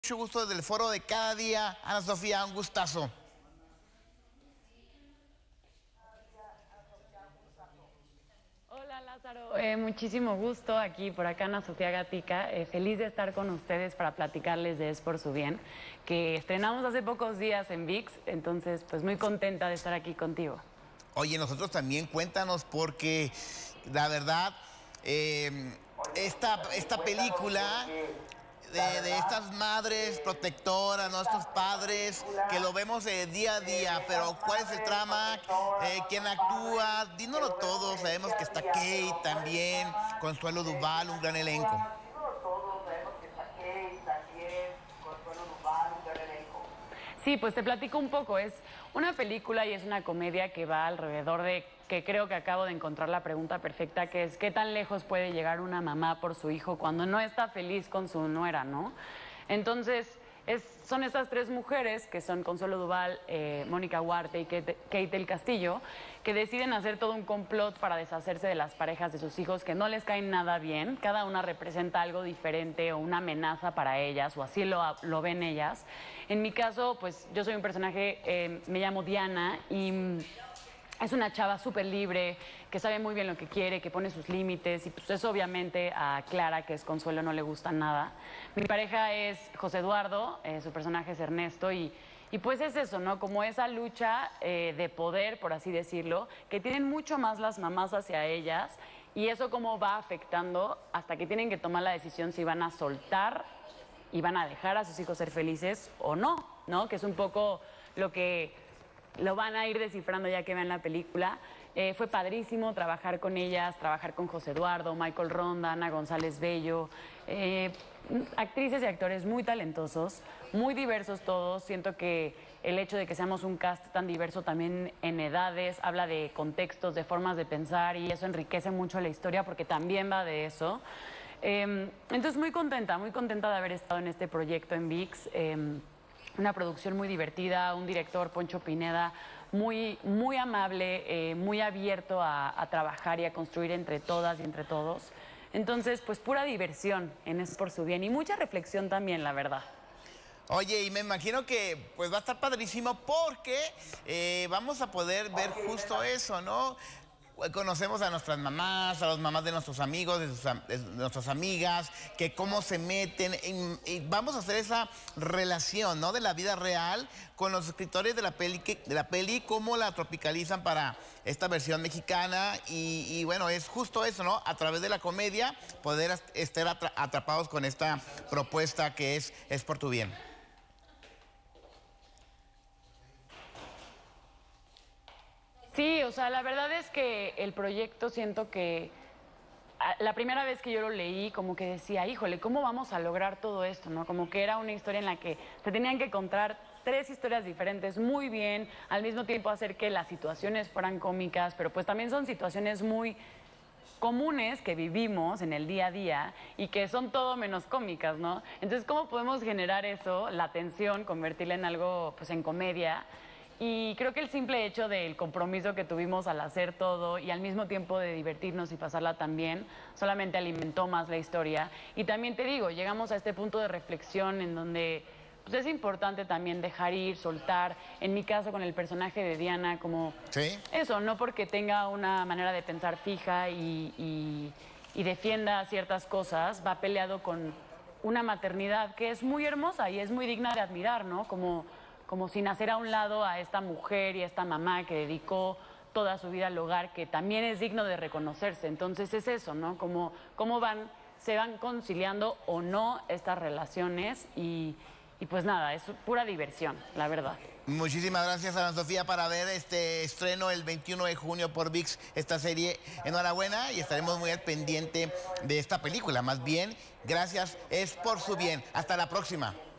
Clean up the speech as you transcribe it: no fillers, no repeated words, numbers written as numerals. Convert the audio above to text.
Mucho gusto desde el foro de cada día. Ana Sofía, un gustazo. Hola Lázaro, muchísimo gusto aquí por acá Ana Sofía Gatica, feliz de estar con ustedes para platicarles de Es por su bien, que estrenamos hace pocos días en ViX, entonces pues muy contenta de estar aquí contigo. Oye, nosotros también cuéntanos porque la verdad, esta película de estas madres protectoras, nuestros padres, que lo vemos día a día, pero ¿cuál es el trama? ¿Quién actúa? Dínoslo todo. Sabemos que está Kate también, Consuelo Duval, un gran elenco. Sí, pues te platico un poco. Es una película y es una comedia que va alrededor de, que creo que acabo de encontrar la pregunta perfecta, que es ¿qué tan lejos puede llegar una mamá por su hijo cuando no está feliz con su nuera, no? Entonces, son estas tres mujeres, que son Consuelo Duval, Mónica Huarte y Kate del Castillo, que deciden hacer todo un complot para deshacerse de las parejas de sus hijos que no les caen nada bien. Cada una representa algo diferente o una amenaza para ellas, o así lo ven ellas. En mi caso, pues yo soy un personaje, me llamo Diana y es una chava súper libre, que sabe muy bien lo que quiere, que pone sus límites, y pues eso obviamente a Clara, que es Consuelo, no le gusta nada. Mi pareja es José Eduardo, su personaje es Ernesto, y pues es eso, ¿no? Como esa lucha de poder, por así decirlo, que tienen mucho más las mamás hacia ellas, y eso cómo va afectando hasta que tienen que tomar la decisión si van a soltar y van a dejar a sus hijos ser felices o no, ¿no? Que es un poco lo que lo van a ir descifrando ya que vean la película. Fue padrísimo trabajar con ellas, trabajar con José Eduardo, Michael Ronda, Ana González Bello, actrices y actores muy talentosos, muy diversos todos. Siento que el hecho de que seamos un cast tan diverso también en edades, habla de contextos, de formas de pensar, y eso enriquece mucho la historia porque también va de eso. Entonces muy contenta de haber estado en este proyecto en ViX. Una producción muy divertida, un director, Poncho Pineda, muy amable, muy abierto a trabajar y a construir entre todas y entre todos. Entonces, pues pura diversión en Es por su bien y mucha reflexión también, la verdad. Oye, y me imagino que pues va a estar padrísimo porque vamos a poder ver justo eso, ¿no? Conocemos a nuestras mamás, a las mamás de nuestros amigos, de nuestras amigas, que cómo se meten, y vamos a hacer esa relación, ¿no? De la vida real con los escritores de la peli, cómo la tropicalizan para esta versión mexicana, y bueno, es justo eso, ¿no? A través de la comedia, poder estar atrapados con esta propuesta que es por tu bien. Sí, o sea, la verdad es que el proyecto siento que la primera vez que yo lo leí, como que decía, híjole, ¿cómo vamos a lograr todo esto, no? Como que era una historia en la que se tenían que contar tres historias diferentes muy bien, al mismo tiempo hacer que las situaciones fueran cómicas, pero pues también son situaciones muy comunes que vivimos en el día a día y que son todo menos cómicas, ¿no? Entonces, ¿cómo podemos generar eso, la tensión, convertirla en algo, pues en comedia? Y creo que el simple hecho del compromiso que tuvimos al hacer todo y al mismo tiempo de divertirnos y pasarla tan bien, solamente alimentó más la historia. Y también te digo, llegamos a este punto de reflexión en donde pues, es importante también dejar ir, soltar. En mi caso, con el personaje de Diana, como ¿sí? Eso, no porque tenga una manera de pensar fija y defienda ciertas cosas, va peleado con una maternidad que es muy hermosa y es muy digna de admirar, ¿no? Como sin hacer a un lado a esta mujer y a esta mamá que dedicó toda su vida al hogar, que también es digno de reconocerse. Entonces es eso, ¿no? Cómo se van conciliando o no estas relaciones y pues nada, es pura diversión, la verdad. Muchísimas gracias, Ana Sofía, para ver este estreno el 21 de junio por ViX, esta serie. Enhorabuena, y estaremos muy al pendiente de esta película. Más bien, gracias, Es por su bien. Hasta la próxima.